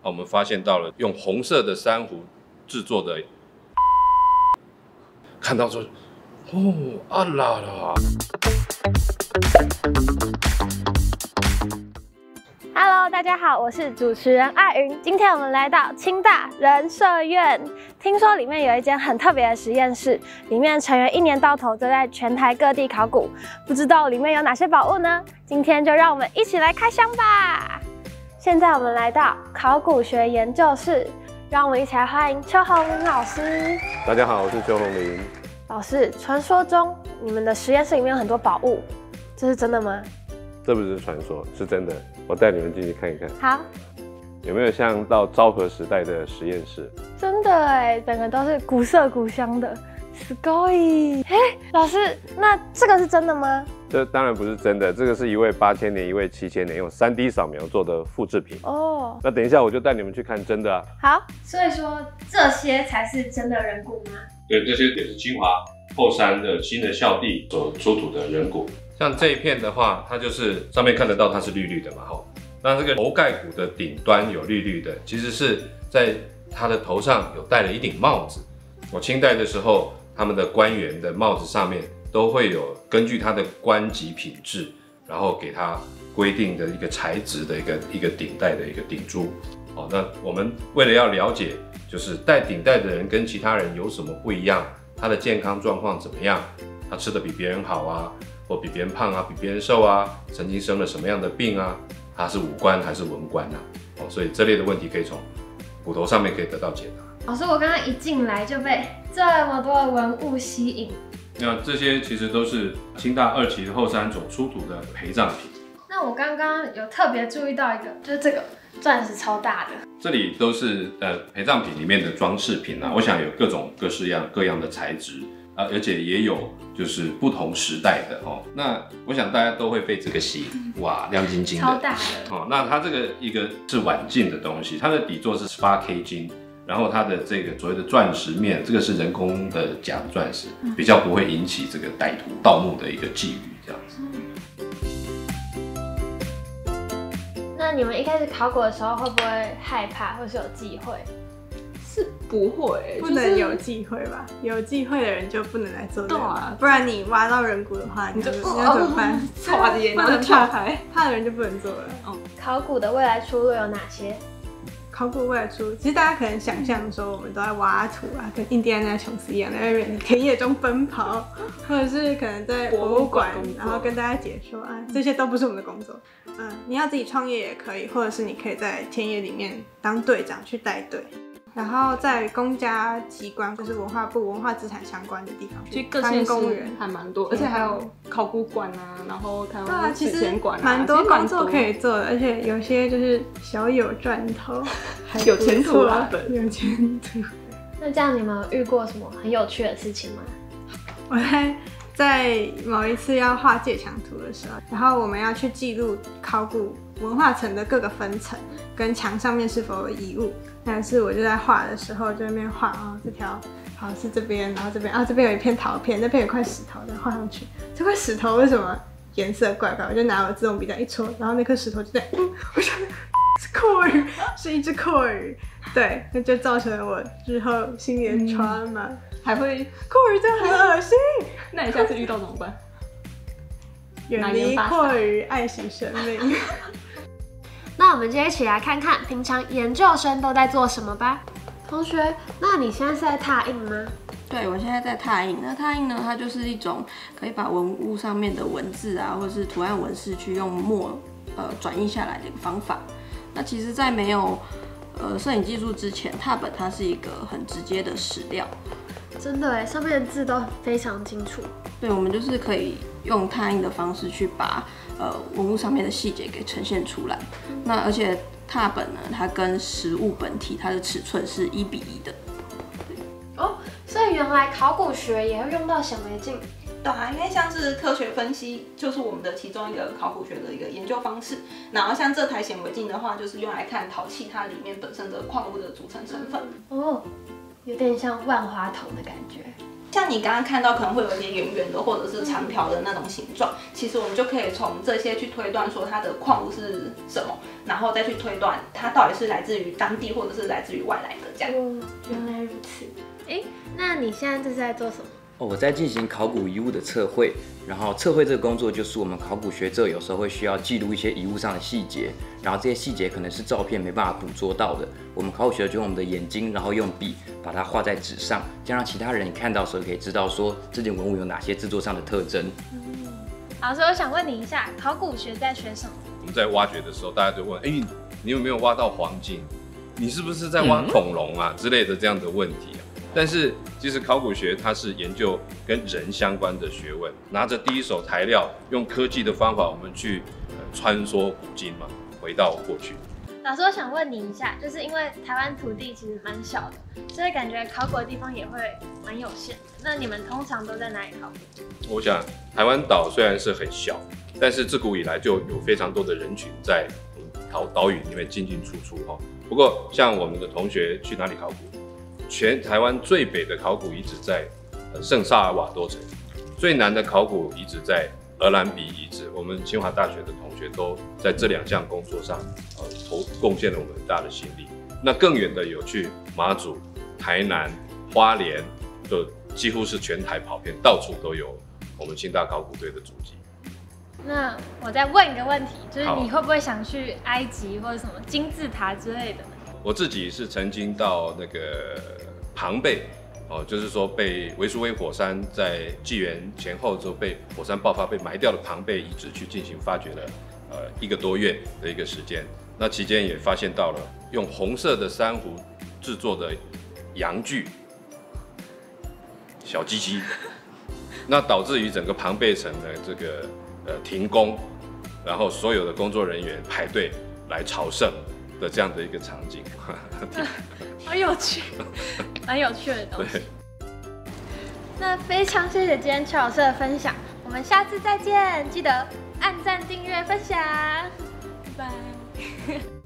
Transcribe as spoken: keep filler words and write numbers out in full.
我们发现到了用红色的珊瑚制作的，看到说，哦啊啦啦。 Hello， 大家好，我是主持人艾云。今天我们来到清大人社院，听说里面有一间很特别的实验室，里面成员一年到头都在全台各地考古，不知道里面有哪些宝物呢？今天就让我们一起来开箱吧。现在我们来到考古学研究室，让我们一起来欢迎邱宏林老师。 大家好，我是邱宏林。 老师，传说中你们的实验室里面有很多宝物，这是真的吗？ 这不是传说，是真的。我带你们进去看一看。 好。 有没有像到昭和时代的实验室？ 真的哎，整个都是古色古香的，すごい。哎，老师，那这个是真的吗？ 这当然不是真的，这个是一位八千年，一位七千年，用 三 D 扫描做的复制品。哦。那等一下我就带你们去看真的啊。 好，所以说这些才是真的人骨吗？ 对，这些也是清华后山的新的校地所出土的人骨。像这一片的话，它就是上面看得到它是绿绿的嘛，吼。那这个头盖骨的顶端有绿绿的，其实是在他的头上有戴了一顶帽子。我清代的时候，他们的官员的帽子上面都会有根据他的官级品质，然后给他规定的一个材质的一个一个顶戴的一个顶珠。哦，那我们为了要了解，就是戴顶戴的人跟其他人有什么不一样，他的健康状况怎么样，他吃的比别人好啊，或比别人胖啊，比别人瘦啊，曾经生了什么样的病啊？它是武官还是文官啊？哦，所以这类的问题可以从骨头上面可以得到解答。 老师，我刚刚一进来就被这么多的文物吸引。 那这些其实都是清大二期后山所出土的陪葬品。 那我刚刚有特别注意到一个，就是这个钻石超大的。这里都是呃陪葬品里面的装饰品啊，我想有各种各式样各样的材质。啊，而且也有就是不同时代的哦。那我想大家都会被这个吸引，哇，亮晶晶的， 超大的哦。那它这个一个是晚近的东西，它的底座是十八 K 金，然后它的这个所谓的钻石面，这个是人工的假钻石，比较不会引起这个歹徒盗墓的一个觊觎这样子。 那你们一开始考古的时候会不会害怕，或是有忌讳？ 是不会， 不能有忌讳吧？有忌讳的人就不能来做这个吧，不然你挖到人骨的话，你就你要怎么办？ 差点，然后跳开， 怕的人就不能做了。 哦，考古的未来出路有哪些？ 考古未来出路，其实大家可能想象说，我们都在挖土啊，跟印第安纳琼斯一样，在外面田野中奔跑，或者是可能在博物馆，然后跟大家解说啊，这些都不是我们的工作。嗯，你要自己创业也可以，或者是你可以在田野里面当队长去带队。然后在公家机关，就是文化部文化资产相关的地方， 其实各县市还蛮多，而且还有考古馆啊，然后还有史前馆啊， 蛮多工作可以做的，而且有些就是小有赚头， 有前途啦， 有前途。 那这样你们有遇过什么很有趣的事情吗？ 我在在某一次要画界墙图的时候，然后我们要去记录考古文化层的各个分层，跟墙上面是否有遗物。但是我就在画的时候，就在那边画啊，这条好是这边，然后这边啊，这边有一片陶片，那边有一块石头，再画上去。这块石头为什么颜色怪怪？我就拿我自动笔这样一戳，然后那颗石头就在，嗯，我想是阔鱼，是一只阔鱼。对，那就造成了我日后心里的 trauma，嗯，还会阔鱼真的很恶心。 那你下次遇到怎么办？ 远离阔鱼，爱惜生命。 那我们就一起来看看平常研究生都在做什么吧。同学，那你现在是在拓印吗？ 对，我现在在拓印。那拓印呢，它就是一种可以把文物上面的文字啊，或是图案纹饰去用墨呃转印下来的一个方法。那其实，在没有呃摄影技术之前，拓本它是一个很直接的史料。 真的哎，上面的字都非常清楚。 对，我们就是可以用拓印的方式去把呃文物上面的细节给呈现出来。那而且拓本呢，它跟实物本体它的尺寸是一比一的。 哦，所以原来考古学也会用到显微镜。 对啊，因为像是科学分析，就是我们的其中一个考古学的一个研究方式。然后像这台显微镜的话，就是用来看陶器它里面本身的矿物的组成成分。 哦。 有点像万花筒的感觉。 像你刚刚看到可能会有一些圆圆的或者是长条的那种形状，其实我们就可以从这些去推断说它的矿物是什么，然后再去推断它到底是来自于当地或者是来自于外来的这样。 哦，原来如此。哎，那你现在这是在做什么？ 哦，我在进行考古遗物的测绘，然后测绘这个工作就是我们考古学者有时候会需要记录一些遗物上的细节，然后这些细节可能是照片没办法捕捉到的，我们考古学者就用我们的眼睛，然后用笔把它画在纸上，这样让其他人看到的时候可以知道说这件文物有哪些制作上的特征。 嗯，老师，我想问你一下，考古学在学什么？ 我们在挖掘的时候，大家就问，哎，你有没有挖到黄金？你是不是在挖恐龙啊、嗯、之类的这样的问题啊？但是其实考古学它是研究跟人相关的学问，拿着第一手材料，用科技的方法，我们去、呃、穿梭古今嘛，回到过去。 老师，我想问你一下，就是因为台湾土地其实蛮小的，所以感觉考古的地方也会蛮有限的。那你们通常都在哪里考古？ 我想台湾岛虽然是很小，但是自古以来就有非常多的人群在岛岛屿里面进进出出哈。不过像我们的同学去哪里考古？全台湾最北的考古遗址在圣萨尔瓦多城，最南的考古遗址在鹅銮鼻遗址。我们清华大学的同学都在这两项工作上，呃，投贡献了我们很大的心力。那更远的有去马祖、台南、花莲，就几乎是全台跑遍，到处都有我们清大考古队的足迹。 那我再问一个问题，就是你会不会想去埃及或者什么金字塔之类的？ 我自己是曾经到那个庞贝，哦，就是说被维苏威火山在纪元前后之后被火山爆发被埋掉的庞贝遗址去进行发掘了，呃一个多月的一个时间。那期间也发现到了用红色的珊瑚制作的阳具小鸡鸡，那导致于整个庞贝城的这个呃停工，然后所有的工作人员排队来朝圣的这样的一个场景， 好有趣，蛮有趣的东西。那非常谢谢今天邱老师的分享，我们下次再见，记得按赞、订阅、分享，拜拜。